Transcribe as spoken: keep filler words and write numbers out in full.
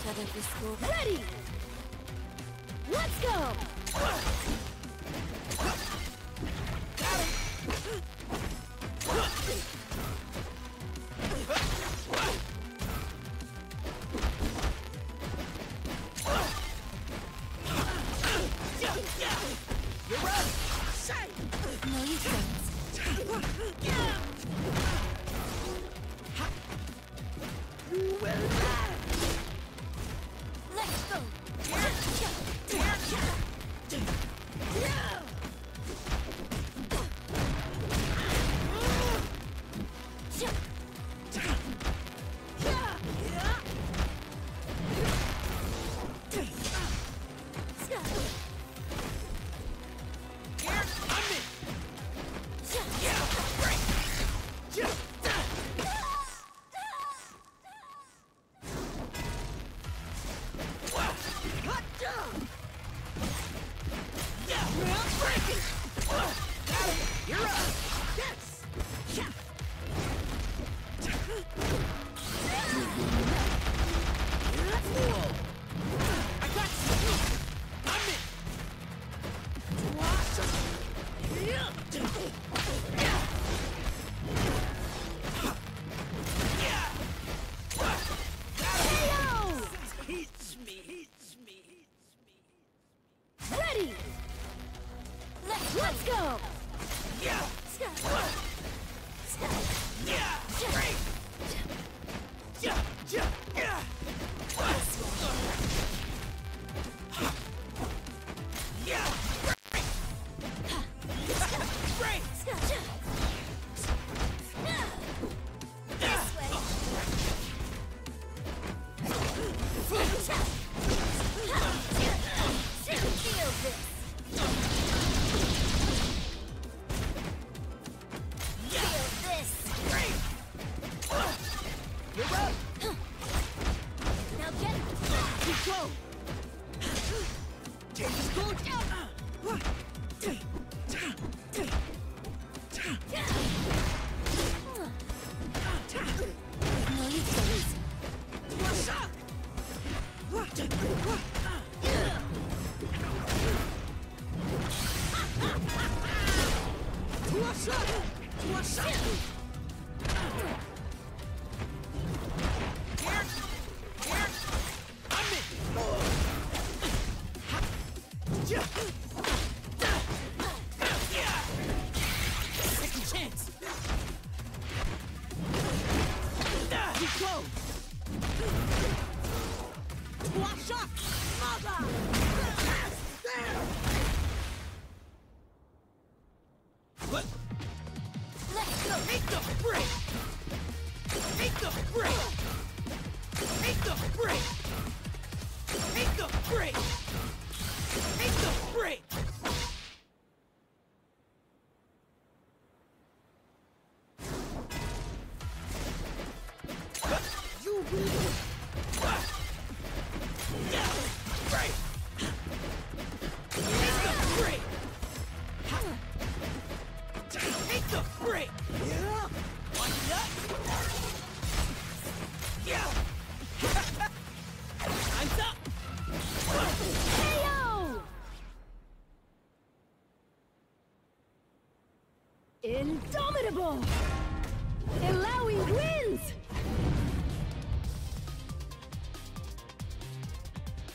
feather for school. Ready! Let's go! You're up! No, you don't. You will die! Let's go! You're up! Yes! I got you! I'm in! Hits me, hits me, hits me. Ready! Let's Let's go! Yeah! Yeah! Great! Yeah! Yeah! Yeah! Yeah! Great! This way. Feel this. Feel this. Great! You're up! Now get it. Keep going! Take this gold out! No, you don't. One shot! One shot! One shot! Here! Here! I'm in! Yeah! Second chance! Keep close! One shot! Mother! There! What? Let's go. Make the break! Make the break! Make the break! Make the break! Make the break! You will. Yeah! Break! Make the break! Make the break! Yeah! One up! Yeah! Time's up! K O! Indomitable! Illaoi wins!